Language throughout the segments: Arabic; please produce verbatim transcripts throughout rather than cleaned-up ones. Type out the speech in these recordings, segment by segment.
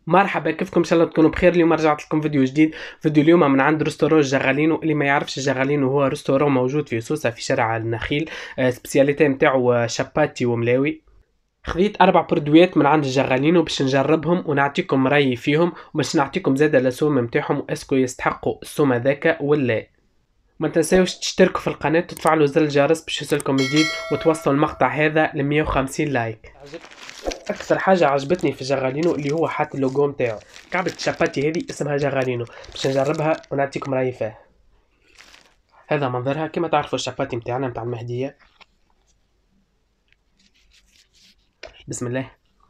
مرحبا، كيفكم؟ ان شاء الله تكونوا بخير. اليوم رجعت لكم فيديو جديد. فيديو اليوم من عند ريستورون جغالينو. اللي ما يعرفش جغالينو هو ريستورون موجود في سوسة في شارع النخيل. آه، سبيسياليتي نتاعو آه، شاباتي وملاوي. خذيت اربع بردويات من عند جغالينو باش نجربهم ونعطيكم رايي فيهم، وباش نعطيكم زاده الاسوم نتاعهم اسكو يستحقوا السوم هذاك ولا. ما تنساوش تشتركوا في القناه وتفعلوا زر الجرس باش يوصلكم جديد، وتوصلوا المقطع هذا ل مية وخمسين لايك. اكثر حاجه عجبتني في جغالينو اللي هو حاط اللوجو نتاعو. كعبة شاباتي هذه اسمها جغالينو، باش نجربها ونعطيكم رايي فيها. هذا منظرها كما تعرفوا الشاباتي نتاعنا نتاع المهديه. بسم الله.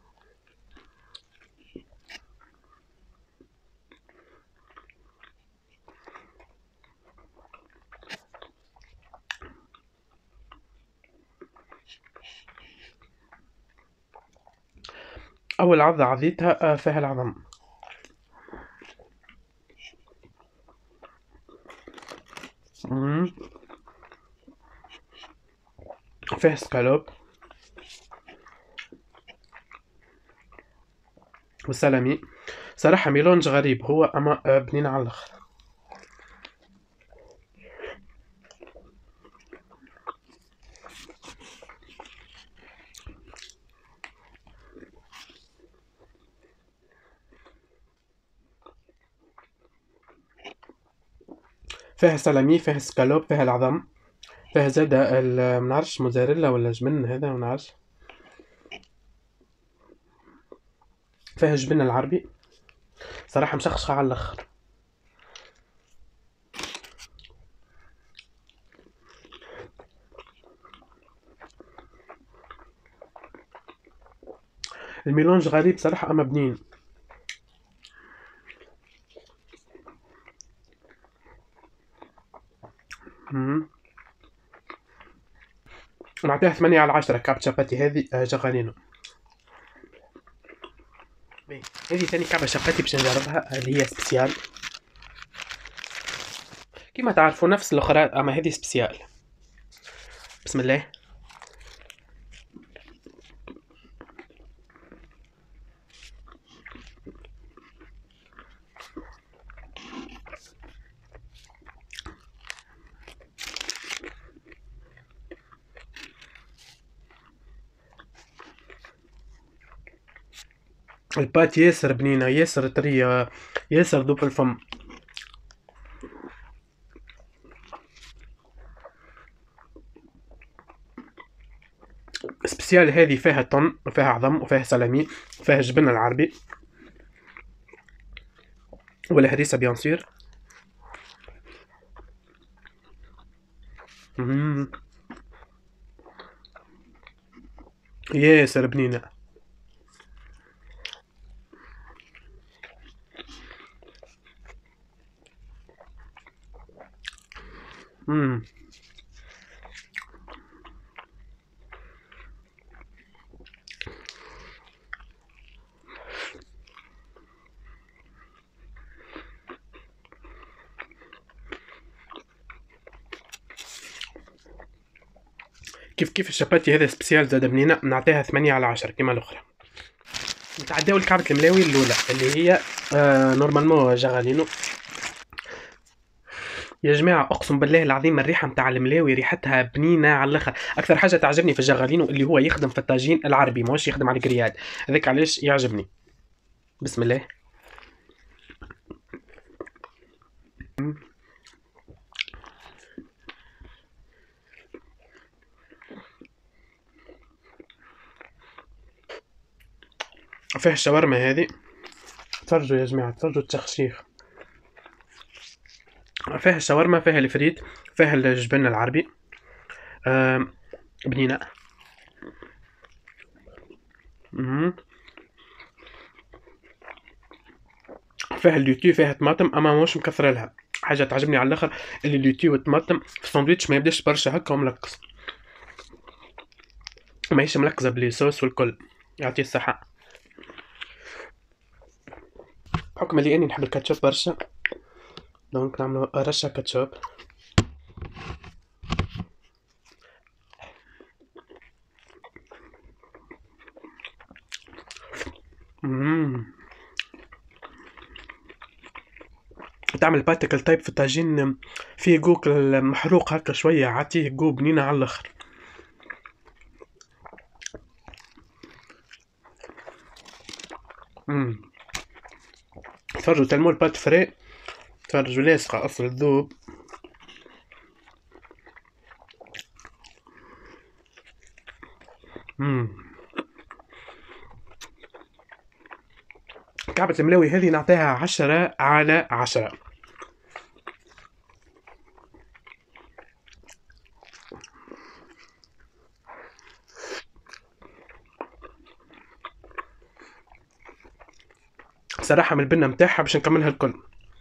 اول عضه عضيتها آه، فيها العظم. مم. فيها سكالوب والسلامي. صراحه ميلونج غريب هو، اما آه، بنين على الاخر. فيها سلامي، فيها سكالوب، فيها العظم، فيها زادة ال- منعرفش موزاريلا ولا جبن، هذا منعرفش. فيها جبن العربي. صراحة مشخشخة على الاخر. الميلونج غريب صراحة اما بنين. مم. نعطيها ثمانية على عشرة. كعبة شاباتي هذه آه، جغالينو. باهي. هذه ثاني كعبة شاباتي باش نجربها، اللي هي سبيسيال. كيما تعرفوا نفس الاخرى، اما هذه سبيسيال. بسم الله. البات ياسر بنينة، ياسر طرية، ياسر ذوب الفم. سبيسيال هذه فيها طن وفيها عظم وفيها سلامي وفيها جبن العربي والهريسة بيان سير. مم. ياسر بنينة. مم. كيف كيف الشباتي هذا سبيسيال زاد بنينة، نعطيها ثمانية على عشرة كيما الأخرى. نتعداو لكعبة الملاوي الأولى اللي هي آه نورمالمون جغالينو. يا جماعة أقسم بالله العظيم الريحة متاع الملاوي ريحتها بنينة على الآخر. أكثر حاجة تعجبني في الجغالينو اللي هو يخدم في الطاجين العربي، ماهوش يخدم على الجرياد. هذاك علاش يعجبني. بسم الله. مم. فيها الشاورما هذه. تفرجوا يا جماعة، تفرجوا التخشيخ. فيها الشاورما، فيها الفريت، فيها الجبن العربي. آم، بنينة. مم. فيها اللوتي، فيها طماطم اما مش مكثره لها. حاجه تعجبني على الاخر اللي اللوتي والطماطم في الساندويتش ما يبداش برشا هكا وملقص، ماهيش ملكزه بلي صوص والكل. يعطيه الصحه. بحكم اللي اني نحب الكاتشوب برشا، دونك نعملو رشه كاتشوب. مم. تعمل باتيكل تايب في الطاجين فيه جوك محروق هكا شويه، عطيه جو بنينه على الاخر. امم تفرجوا تلمو البات فري، تفرجوا لاصقه اصل الذوب. امم كعبة الملاوي هذه نعطيها عشرة على عشرة. صراحة من البنة متاعها باش نكملها الكل.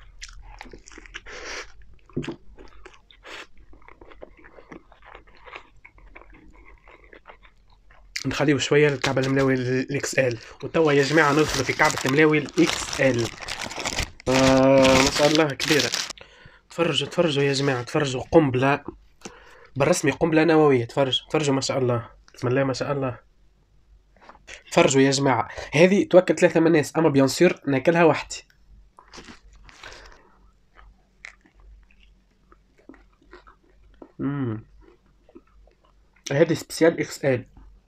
نخليه شوية للكعبة الملاوي الاكس ال، وتوا يا جماعة ندخلوا في كعبة الملاوي الاكس ال. آه ما شاء الله كبيرة. تفرجوا تفرجوا يا جماعة، تفرجوا قنبلة بالرسمي، قنبلة نووية. تفرجوا تفرجوا ما شاء الله، بسم الله ما شاء الله. تفرجوا يا جماعة، هذه توكل ثلاثة من الناس، اما بيان سور ناكلها وحدي. امم هذه سبيسيال اكس ال.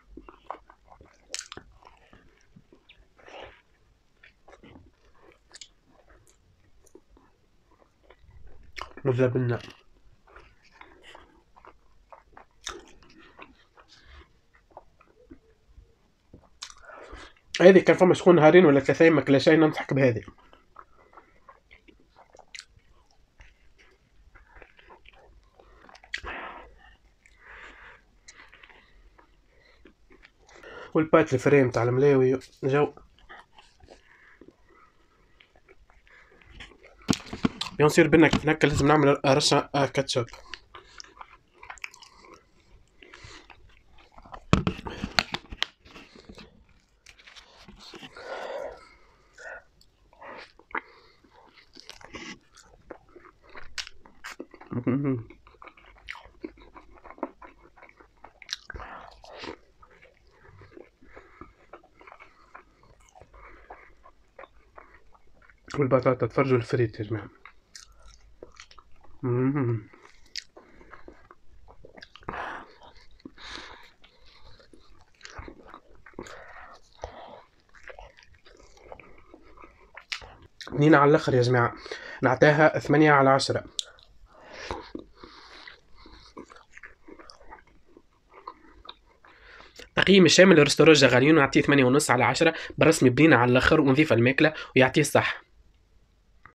نزله بنا. هذه كان فما شكون نهارين ولا ثلاثة ما كلا شيء ننصحك بهذه. والبات الفريم تاع الملاوي جو. بيان سور بنا كيف ناكل لازم نعمل رشة كاتشب. والبطاطا تفرجوا الفريت يا جماعة. بنينة على الاخر يا جماعة، نعطيها ثمانية على عشرة. تقييم الشامل لرستوران جغالين نعطيه ثمانية ونص على عشرة، بالرسمي بنينة على الاخر ونظيفة الماكلة ويعطيه الصح.